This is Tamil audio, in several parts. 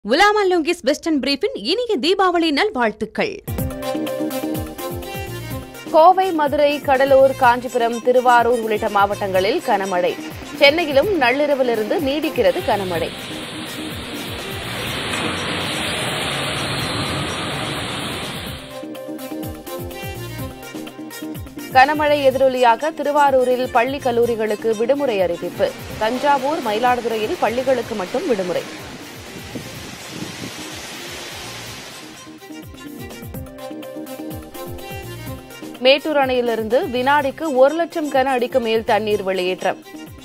உலாமா லூங்கிஸ் வெஸ்டர்ன் பிரீஃபின் இனிய தீபாவளி நல்வாழ்த்துக்கள். கோவை, மதுரை, கடலூர், காஞ்சிபுரம், திருவாரூர் உள்ளிட்ட மாவட்டங்களில் கனமழை. சென்னையிலும் நள்ளிரவிலிருந்து நீடிக்கிறது கனமழை. கனமழை எதிரொலியாக திருவாரூரில் பள்ளி கல்லூரிகளுக்கு விடுமுறை அறிவிப்பு. தஞ்சாவூர், மயிலாடுதுறையில் பள்ளிகளுக்கு மட்டும் விடுமுறை. மேட்டூர் அணையிலிருந்து வினாடிக்கு 1 லட்சம் கன அடிக்கு மேல் தண்ணீர் வெளியேற்றம்.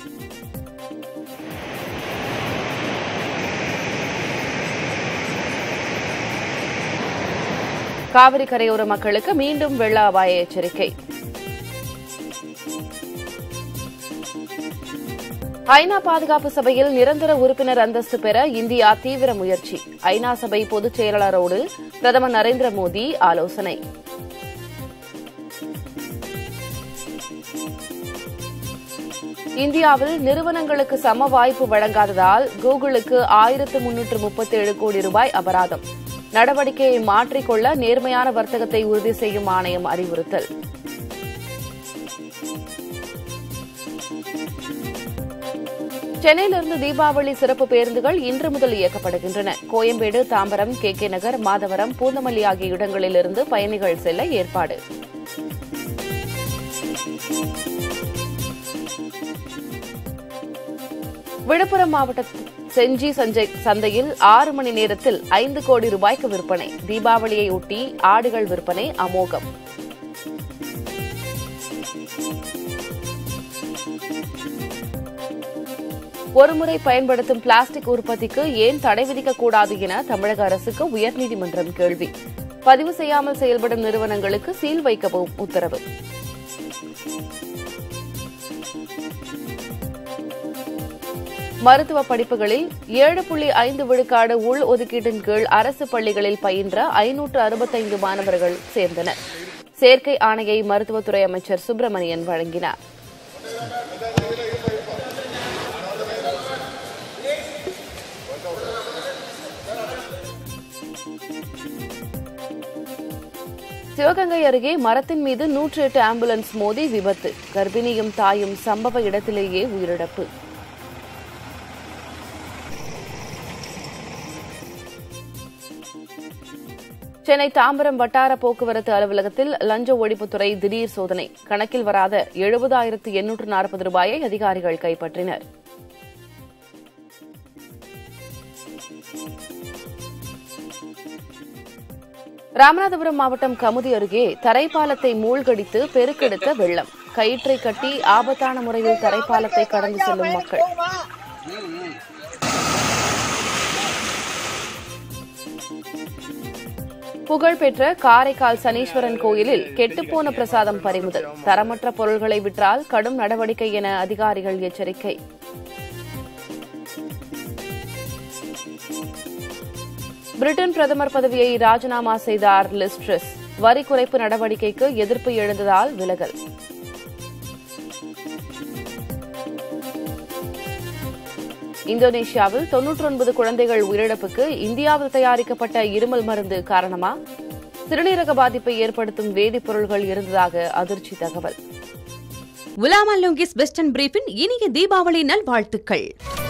காவிரி கரையோர மக்களுக்கு மீண்டும் வெள்ள அபாய எச்சரிக்கை. ஐநா பாதுகாப்பு சபையில் நிரந்தர உறுப்பினர் அந்தஸ்து பெற இந்தியா தீவிர முயற்சி. ஐநா சபை பொதுச் செயலாளரோடு பிரதமர் நரேந்திர மோடி ஆலோசனை. இந்தியாவில் நிறுவனங்களுக்கு சம வாய்ப்பு வழங்காததால் கூகுளுக்கு 1337 கோடி ரூபாய் அபராதம். நடவடிக்கையை மாற்றிக்கொள்ள நேர்மையான வர்த்தகத்தை உறுதி செய்யும் ஆணையம் அறிவுறுத்தல். சென்னையிலிருந்து தீபாவளி சிறப்பு பேருந்துகள் இன்று முதல் இயக்கப்படுகின்றன. கோயம்பேடு, தாம்பரம், கே நகர், மாதவரம், பூந்தமல்லி ஆகிய இடங்களிலிருந்து பயணிகள் செல்ல ஏற்பாடு. விழுப்புரம் மாவட்ட செஞ்சி சந்தையில் 6 மணி நேரத்தில் 5 கோடி ரூபாய்க்கு விற்பனை. தீபாவளியையொட்டி ஆடுகள் விற்பனை அமோகம். ஒருமுறை பயன்படுத்தும் பிளாஸ்டிக் உற்பத்திக்கு ஏன் தடை விதிக்கக்கூடாது என தமிழக அரசுக்கு உயர்நீதிமன்றம் கேள்வி. பதிவு செய்யாமல் செயல்படும் நிறுவனங்களுக்கு சீல் வைக்கவும் உத்தரவு. மருத்துவ படிப்புகளில் 7.5 விழுக்காடு உள் ஒதுக்கீட்டின் கீழ் அரசு பள்ளிகளில் பயின்ற 565 மாணவர்கள் சேர்ந்தனர். சேர்க்கை ஆணையை மருத்துவத்துறை அமைச்சர் சுப்பிரமணியன் வழங்கினார். சிவகங்கை அருகே மரத்தின் மீது 108 ஆம்புலன்ஸ் மோதி விபத்து. கர்ப்பிணியும் தாயும் சம்பவ இடத்திலேயே உயிரிழப்பு. சென்னை தாம்பரம் வட்டார போக்குவரத்து அலுவலகத்தில் லஞ்ச ஒழிப்புத்துறை திடீர் சோதனை. கணக்கில் வராத 70,840 ரூபாயை அதிகாரிகள் கைப்பற்றினர். ராமநாதபுரம் மாவட்டம் கமுதி அருகே தரைப்பாலத்தை மூழ்கடித்து பெருக்கெடுத்த வெள்ளம். கயிற்றை கட்டி ஆபத்தான முறையில் தரைப்பாலத்தை கடந்து செல்லும் மக்கள். புகழ்பெற்ற காரைக்கால் சனீஸ்வரன் கோயிலில் கெட்டுப்போன பிரசாதம் பறிமுதல். தரமற்ற பொருள்களை விற்றால் கடும் நடவடிக்கை என அதிகாரிகள் எச்சரிக்கை. பிரிட்டன் பிரதமர் பதவியை ராஜினாமா செய்தார் லிஸ் ட்ரஸ். வரி குறைப்பு நடவடிக்கைக்கு எதிர்ப்பு எழுந்ததால் விலகல். இந்தோனேஷியாவில் 99 குழந்தைகள் உயிரிழப்புக்கு இந்தியாவில் தயாரிக்கப்பட்ட இருமல் மருந்து காரணமா? சிறுநீரக பாதிப்பை ஏற்படுத்தும் வேதிப்பொருள்கள் இருந்ததாக அதிர்ச்சி தகவல். உலாமா லூங்கிஸ் வெஸ்டர்ன் பிரீஃபின் இனிய தீபாவளி நல்வாழ்த்துக்கள்.